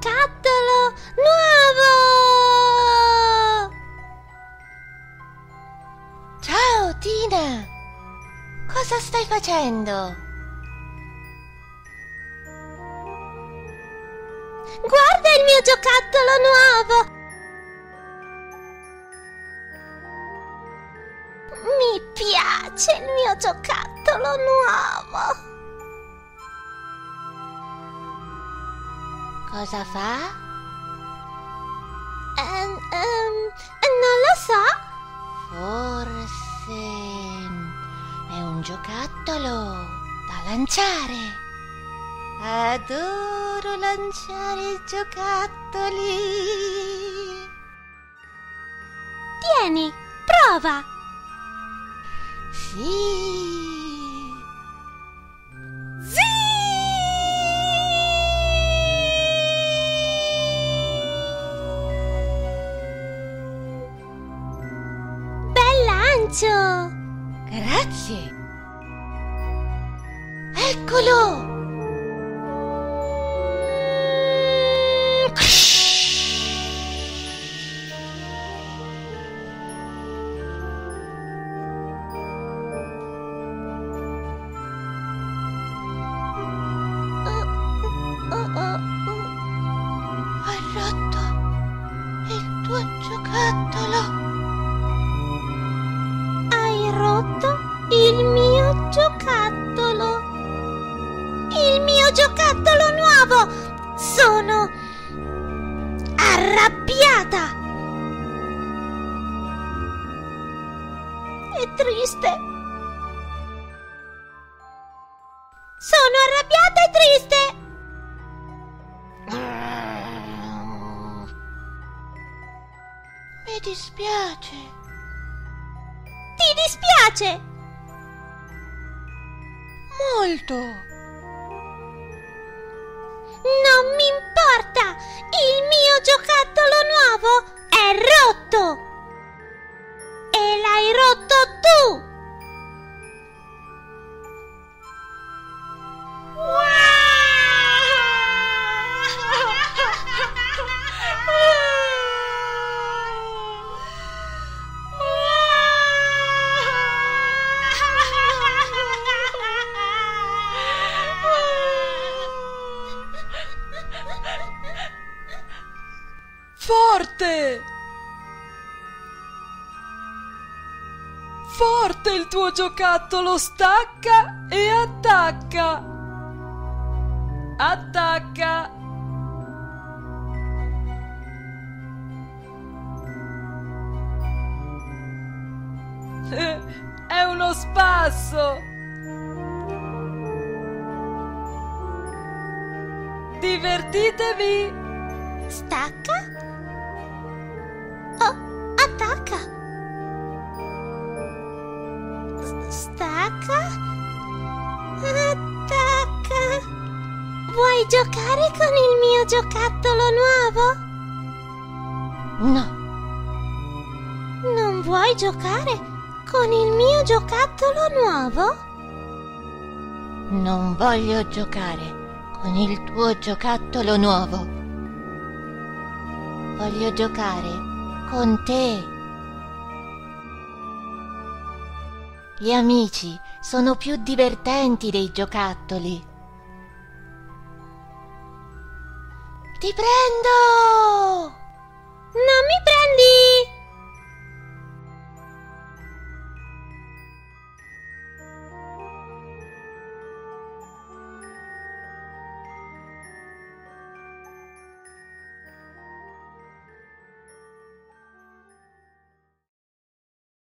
giocattolo nuovo! Ciao Tina! Cosa stai facendo? Guarda il mio giocattolo nuovo! Mi piace il mio giocattolo nuovo! Cosa fa? Non lo so. Forse è un giocattolo da lanciare. Adoro lanciare i giocattoli. Tieni, prova. Sì. Grazie. Eccolo. Hai rotto il tuo giocattolo. Il mio giocattolo. Il mio giocattolo nuovo. Sono arrabbiata. È triste. Sono arrabbiata e triste. Mi dispiace. Ti dispiace? Molto. Non mi importa! Il mio giocattolo nuovo è rotto! E l'hai rotto tu! Forte! Forte il tuo giocattolo, stacca e attacca! Attacca! È uno spasso! Divertitevi! Stacca? Oh, attacca! Stacca? Attacca! Vuoi giocare con il mio giocattolo nuovo? No. Non vuoi giocare con il mio giocattolo nuovo? Non voglio giocare con il tuo giocattolo nuovo. Voglio giocare con te. Gli amici sono più divertenti dei giocattoli. Ti prendo! Non mi prendi!